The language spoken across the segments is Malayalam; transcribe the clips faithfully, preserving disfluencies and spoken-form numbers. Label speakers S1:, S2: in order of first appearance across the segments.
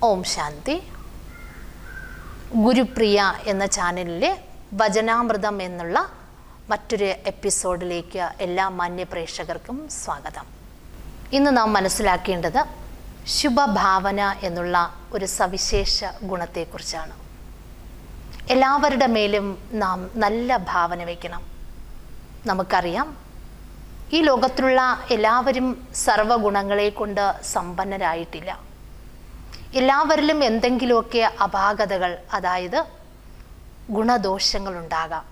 S1: ഓം ശാന്തി. ഗുരുപ്രിയ എന്ന ചാനലിലെ വചനാമൃതം എന്നുള്ള മറ്റൊരു എപ്പിസോഡിലേക്ക് എല്ലാ മാന്യ പ്രേക്ഷകർക്കും സ്വാഗതം. ഇന്ന് നാം മനസ്സിലാക്കേണ്ടത് ശുഭഭാവന എന്നുള്ള ഒരു സവിശേഷ ഗുണത്തെക്കുറിച്ചാണ്. എല്ലാവരുടെ മേലും നാം നല്ല ഭാവന വയ്ക്കണം. നമുക്കറിയാം, ഈ ലോകത്തിലുള്ള എല്ലാവരും സർവ്വഗുണങ്ങളെ കൊണ്ട് സമ്പന്നരായിട്ടില്ല. എല്ലാവരിലും എന്തെങ്കിലുമൊക്കെ അപാകതകൾ, അതായത് ഗുണദോഷങ്ങളുണ്ടാകാം.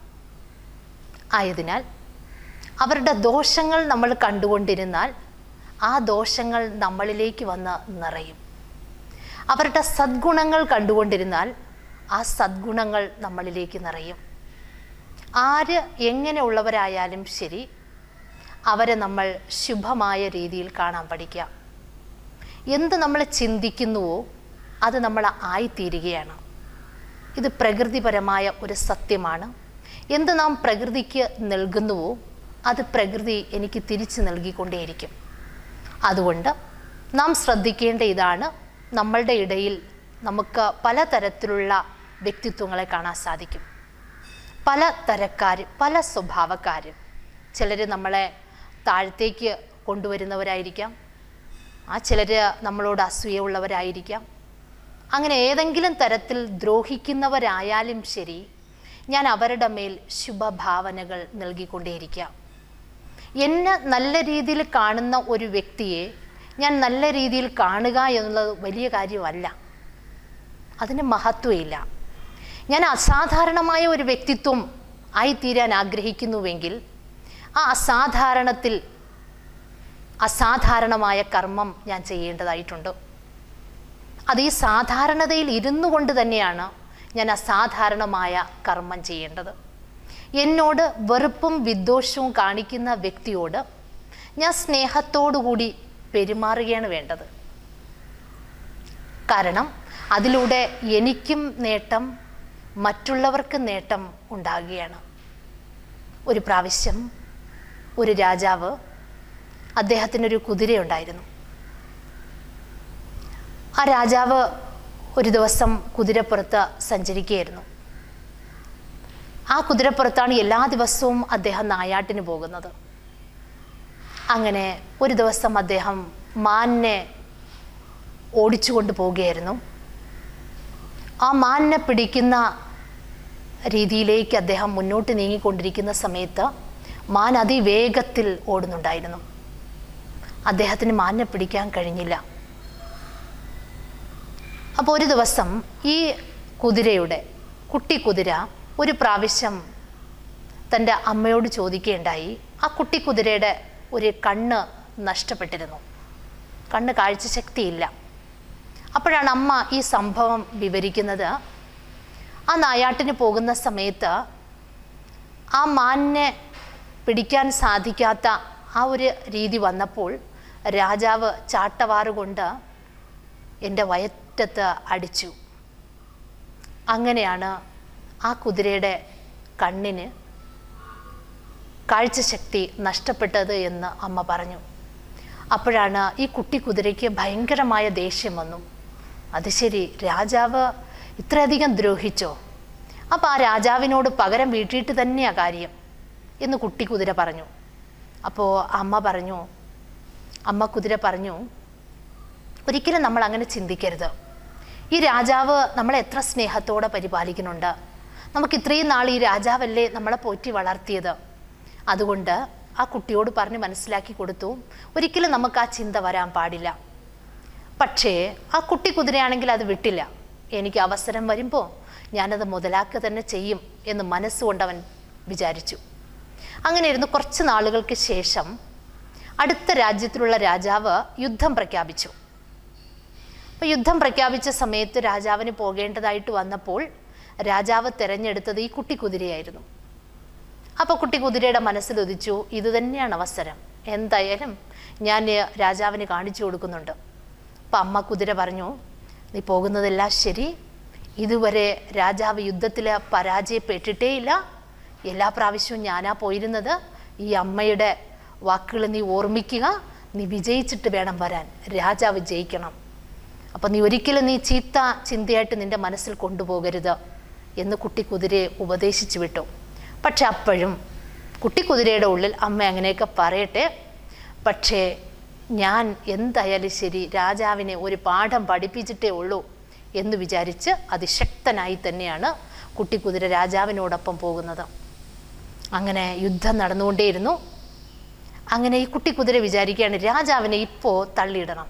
S1: ആയതിനാൽ അവരുടെ ദോഷങ്ങൾ നമ്മൾ കണ്ടുകൊണ്ടിരുന്നാൽ ആ ദോഷങ്ങൾ നമ്മളിലേക്ക് വന്ന് നിറയും. അവരുടെ സദ്ഗുണങ്ങൾ കണ്ടുകൊണ്ടിരുന്നാൽ ആ സദ്ഗുണങ്ങൾ നമ്മളിലേക്ക് നിറയും. ആര് എങ്ങനെയുള്ളവരായാലും ശരി, അവരെ നമ്മൾ ശുഭമായ രീതിയിൽ കാണാൻ പഠിക്കുക. എന്ത് നമ്മൾ ചിന്തിക്കുന്നുവോ അത് നമ്മൾ ആയിത്തീരുകയാണ്. ഇത് പ്രകൃതിപരമായ ഒരു സത്യമാണ്. എന്ത് നാം പ്രകൃതിക്ക് നൽകുന്നുവോ അത് പ്രകൃതി എനിക്ക് തിരിച്ചു നൽകിക്കൊണ്ടേയിരിക്കും. അതുകൊണ്ട് നാം ശ്രദ്ധിക്കേണ്ട ഇതാണ്, നമ്മളുടെ ഇടയിൽ നമുക്ക് പലതരത്തിലുള്ള വ്യക്തിത്വങ്ങളെ കാണാൻ സാധിക്കും. പല തരക്കാർ, പല സ്വഭാവക്കാർ. ചിലർ നമ്മളെ താഴത്തേക്ക് കൊണ്ടുവരുന്നവരായിരിക്കാം, ആ ചിലർ നമ്മളോട് അസൂയുള്ളവരായിരിക്കാം. അങ്ങനെ ഏതെങ്കിലും തരത്തിൽ ദ്രോഹിക്കുന്നവരായാലും ശരി, ഞാൻ അവരുടെ മേൽ ശുഭഭാവനകൾ നൽകിക്കൊണ്ടേയിരിക്കാം. എന്നെ നല്ല രീതിയിൽ കാണുന്ന ഒരു വ്യക്തിയെ ഞാൻ നല്ല രീതിയിൽ കാണുക എന്നുള്ളത് വലിയ കാര്യമല്ല, അതിന് മഹത്വമില്ല. ഞാൻ അസാധാരണമായ ഒരു വ്യക്തിത്വം ആയിത്തീരാൻ ആഗ്രഹിക്കുന്നുവെങ്കിൽ ആ അസാധാരണത്തിൽ അസാധാരണമായ കർമ്മം ഞാൻ ചെയ്യേണ്ടതായിട്ടുണ്ട്. അത് ഈ സാധാരണതയിൽ ഇരുന്നു കൊണ്ട് തന്നെയാണ് ഞാൻ അസാധാരണമായ കർമ്മം ചെയ്യേണ്ടത്. എന്നോട് വെറുപ്പും വിദ്വേഷവും കാണിക്കുന്ന വ്യക്തിയോട് ഞാൻ സ്നേഹത്തോടുകൂടി പെരുമാറുകയാണ് വേണ്ടത്. കാരണം അതിലൂടെ എനിക്കും നേട്ടം, മറ്റുള്ളവർക്ക് നേട്ടം ഉണ്ടാകുകയാണ്. ഒരു പ്രാവശ്യം ഒരു രാജാവ്, അദ്ദേഹത്തിനൊരു കുതിരയുണ്ടായിരുന്നു. ആ രാജാവ് ഒരു ദിവസം കുതിരപ്പുറത്ത് സഞ്ചരിക്കുകയായിരുന്നു. ആ കുതിരപ്പുറത്താണ് എല്ലാ ദിവസവും അദ്ദേഹം നായാട്ടിന് പോകുന്നത്. അങ്ങനെ ഒരു ദിവസം അദ്ദേഹം മാനിനെ ഓടിച്ചുകൊണ്ട് പോവുകയായിരുന്നു. ആ മാനിനെ പിടിക്കുന്ന രീതിയിലേക്ക് അദ്ദേഹം മുന്നോട്ട് നീങ്ങിക്കൊണ്ടിരിക്കുന്ന സമയത്ത് മാൻ അതിവേഗത്തിൽ ഓടുന്നുണ്ടായിരുന്നു. അദ്ദേഹത്തിന് മാനിനെ പിടിക്കാൻ കഴിഞ്ഞില്ല. അപ്പോൾ ഒരു ദിവസം ഈ കുതിരയുടെ കുട്ടി കുതിര ഒരു പ്രാവശ്യം തൻ്റെ അമ്മയോട് ചോദിക്കുകയുണ്ടായി. ആ കുട്ടി കുതിരയുടെ ഒരു കണ്ണ് നഷ്ടപ്പെട്ടിരുന്നു, കണ്ണ് കാഴ്ചശക്തിയില്ല. അപ്പോഴാണ് അമ്മ ഈ സംഭവം വിവരിക്കുന്നത്. ആ നായാട്ടിന് പോകുന്ന സമയത്ത് ആ മാനിനെ പിടിക്കാൻ സാധിക്കാത്ത ആ ഒരു രീതി വന്നപ്പോൾ രാജാവ് ചാട്ടവാറുകൊണ്ട് എൻ്റെ വയറ്റത്ത് അടിച്ചു. അങ്ങനെയാണ് ആ കുതിരയുടെ കണ്ണിന് കാഴ്ചശക്തി നഷ്ടപ്പെട്ടത് എന്ന് അമ്മ പറഞ്ഞു. അപ്പോഴാണ് ഈ കുട്ടി കുതിരയ്ക്ക് ഭയങ്കരമായ ദേഷ്യം വന്നു. അത് ശരി, രാജാവ് ഇത്രയധികം ദ്രോഹിച്ചോ? അപ്പോൾ ആ രാജാവിനോട് പകരം വീട്ടിയിട്ട് തന്നെയാണ് കാര്യം എന്ന് കുട്ടി കുതിര പറഞ്ഞു. അപ്പോൾ അമ്മ പറഞ്ഞു, അമ്മ കുതിര പറഞ്ഞു, ഒരിക്കലും നമ്മൾ അങ്ങനെ ചിന്തിക്കരുത്. ഈ രാജാവ് നമ്മളെ എത്ര സ്നേഹത്തോടെ പരിപാലിക്കുന്നുണ്ട്. നമുക്ക് ഇത്രയും നാൾ ഈ രാജാവല്ലേ നമ്മളെ പോറ്റി വളർത്തിയത്. അതുകൊണ്ട് ആ കുട്ടിയോട് പറഞ്ഞ് മനസ്സിലാക്കി കൊടുത്തു, ഒരിക്കലും നമുക്ക് ആ ചിന്ത വരാൻ പാടില്ല. പക്ഷേ ആ കുട്ടി കുതിരയാണെങ്കിൽ അത് വിട്ടില്ല. എനിക്ക് അവസരം വരുമ്പോൾ ഞാനത് മുതലാക്കുക തന്നെ ചെയ്യും എന്ന് മനസ്സുകൊണ്ടവൻ വിചാരിച്ചു. അങ്ങനെ ഇരുന്ന് കുറച്ച് നാളുകൾക്ക് ശേഷം അടുത്ത രാജ്യത്തിലുള്ള രാജാവ് യുദ്ധം പ്രഖ്യാപിച്ചു. അപ്പോൾ യുദ്ധം പ്രഖ്യാപിച്ച സമയത്ത് രാജാവിന് പോകേണ്ടതായിട്ട് വന്നപ്പോൾ രാജാവ് തിരഞ്ഞെടുത്തത് ഈ കുട്ടി കുതിരയായിരുന്നു. അപ്പോൾ കുട്ടി കുതിരയുടെ മനസ്സിലുദിച്ചു, ഇത് തന്നെയാണ് അവസരം, എന്തായാലും ഞാൻ രാജാവിന് കാണിച്ചു കൊടുക്കുന്നുണ്ട്. അപ്പം അമ്മ കുതിര പറഞ്ഞു, നീ പോകുന്നതെല്ലാം ശരി, ഇതുവരെ രാജാവ് യുദ്ധത്തിൽ പരാജയപ്പെട്ടിട്ടേയില്ല, എല്ലാ പ്രാവശ്യവും ഞാനാ പോയിരുന്നത്. ഈ അമ്മയുടെ വാക്കുകൾ നീ ഓർമ്മിക്കുക, നീ വിജയിച്ചിട്ട് വേണം വരാൻ, രാജാവ് ജയിക്കണം. അപ്പം നീ ഒരിക്കലും നീ ചീത്ത ചിന്തയായിട്ട് നിൻ്റെ മനസ്സിൽ കൊണ്ടുപോകരുത് എന്ന് കുട്ടിക്കുതിരയെ ഉപദേശിച്ചു വിട്ടു. പക്ഷെ അപ്പോഴും കുട്ടിക്കുതിരയുടെ ഉള്ളിൽ അമ്മ അങ്ങനെയൊക്കെ പറയട്ടെ, പക്ഷേ ഞാൻ എന്തായാലും ശരി രാജാവിനെ ഒരു പാഠം പഠിപ്പിച്ചിട്ടേ ഉള്ളൂ എന്ന് വിചാരിച്ച് അതിശക്തനായി തന്നെയാണ് കുട്ടിക്കുതിര രാജാവിനോടൊപ്പം പോകുന്നത്. അങ്ങനെ യുദ്ധം നടന്നുകൊണ്ടേയിരുന്നു. അങ്ങനെ ഈ കുട്ടിക്കുതിര വിചാരിക്കുകയാണ് രാജാവിനെ ഇപ്പോൾ തള്ളിയിടണം.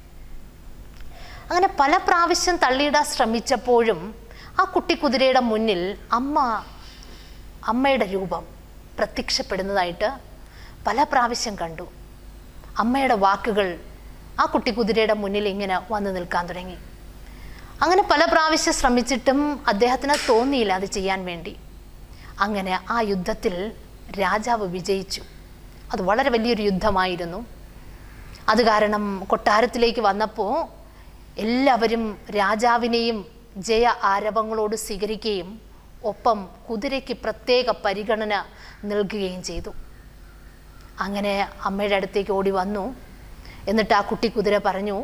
S1: അങ്ങനെ പല പ്രാവശ്യം തള്ളിയിടാൻ ശ്രമിച്ചപ്പോഴും ആ കുട്ടിക്കുതിരയുടെ മുന്നിൽ അമ്മ അമ്മയുടെ രൂപം പ്രത്യക്ഷപ്പെടുന്നതായിട്ട് പല പ്രാവശ്യം കണ്ടു. അമ്മയുടെ വാക്കുകൾ ആ കുട്ടിക്കുതിരയുടെ മുന്നിൽ ഇങ്ങനെ വന്നു നിൽക്കാൻ തുടങ്ങി. അങ്ങനെ പല പ്രാവശ്യം ശ്രമിച്ചിട്ടും അദ്ദേഹത്തിന് തോന്നിയില്ല അത് ചെയ്യാൻ വേണ്ടി. അങ്ങനെ ആ യുദ്ധത്തിൽ രാജാവ് വിജയിച്ചു. അത് വളരെ വലിയൊരു യുദ്ധമായിരുന്നു. അത് കാരണം കൊട്ടാരത്തിലേക്ക് വന്നപ്പോൾ എല്ലാവരും രാജാവിനെയും ജയ ആരവങ്ങളോട് സ്വീകരിക്കുകയും ഒപ്പം കുതിരയ്ക്ക് പ്രത്യേക പരിഗണന നൽകുകയും ചെയ്തു. അങ്ങനെ അമ്മയുടെ അടുത്തേക്ക് ഓടി വന്നു. എന്നിട്ട് ആ കുട്ടിക്കുതിര പറഞ്ഞു,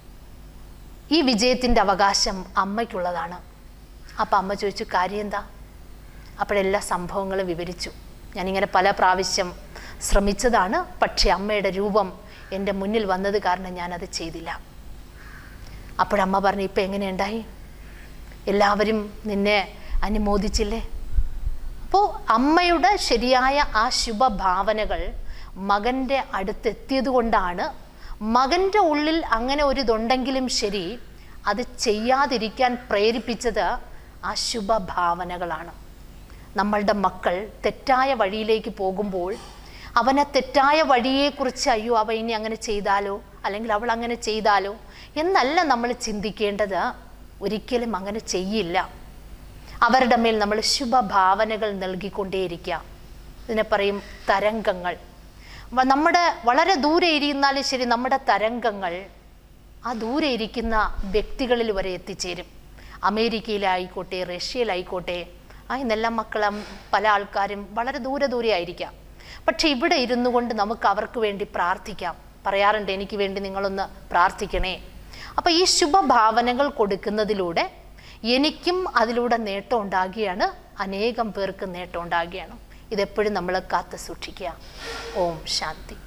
S1: ഈ വിജയത്തിൻ്റെ അവകാശം അമ്മയ്ക്കുള്ളതാണ്. അപ്പം അമ്മ ചോദിച്ചു, കാര്യം എന്താ? അപ്പോഴെല്ലാ സംഭവങ്ങളും വിവരിച്ചു. ഞാനിങ്ങനെ പല പ്രാവശ്യം ശ്രമിച്ചതാണ്, പക്ഷേ അമ്മയുടെ രൂപം എൻ്റെ മുന്നിൽ വന്നത് കാരണം ഞാനത് ചെയ്തില്ല. അപ്പോഴമ്മ പറഞ്ഞു, ഇപ്പം എങ്ങനെയുണ്ടായി? എല്ലാവരും നിന്നെ അനുമോദിച്ചില്ലേ? അപ്പോൾ അമ്മയുടെ ശരിയായ ആ ശുഭഭാവനകൾ മകൻ്റെ അടുത്തെത്തിയത് കൊണ്ടാണ് മകൻ്റെ ഉള്ളിൽ അങ്ങനെ ഒരു ഇതുണ്ടെങ്കിലും ശരി അത് ചെയ്യാതിരിക്കാൻ പ്രേരിപ്പിച്ചത് ആ ശുഭഭാവനകളാണ്. നമ്മളുടെ മക്കൾ തെറ്റായ വഴിയിലേക്ക് പോകുമ്പോൾ അവനെ തെറ്റായ വഴിയെക്കുറിച്ച് അയ്യോ അവ ഇനി അങ്ങനെ ചെയ്താലോ അല്ലെങ്കിൽ അവൾ അങ്ങനെ ചെയ്താലോ എന്നല്ല നമ്മൾ ചിന്തിക്കേണ്ടത്. ഒരിക്കലും അങ്ങനെ ചെയ്യില്ല. അവരുടെ മേൽ നമ്മൾ ശുഭഭാവനകൾ നൽകിക്കൊണ്ടേയിരിക്കുക. ഇതിനെ പറയും തരംഗങ്ങൾ. നമ്മുടെ വളരെ ദൂരെ ഇരിക്കുന്നാലും ശരി നമ്മുടെ തരംഗങ്ങൾ ആ ദൂരെ ഇരിക്കുന്ന വ്യക്തികളിൽ വരെ എത്തിച്ചേരും. അമേരിക്കയിലായിക്കോട്ടെ, റഷ്യയിലായിക്കോട്ടെ, ആ ഇന്നെല്ലാം മക്കളും പല ആൾക്കാരും വളരെ ദൂരെ ദൂരെ ആയിരിക്കാം. പക്ഷെ ഇവിടെ ഇരുന്നു കൊണ്ട് നമുക്ക് അവർക്ക് വേണ്ടി പ്രാർത്ഥിക്കാം. പറയാറുണ്ട്, എനിക്ക് വേണ്ടി നിങ്ങളൊന്ന് പ്രാർത്ഥിക്കണേ. അപ്പം ഈ ശുഭഭാവനകൾ കൊടുക്കുന്നതിലൂടെ എനിക്കും അതിലൂടെ നേട്ടം ഉണ്ടാകുകയാണ്, അനേകം പേർക്ക് നേട്ടം ഉണ്ടാകുകയാണ്. ഇതെപ്പോഴും നമ്മൾ കാത്തു സൂക്ഷിക്കുക. ഓം ശാന്തി.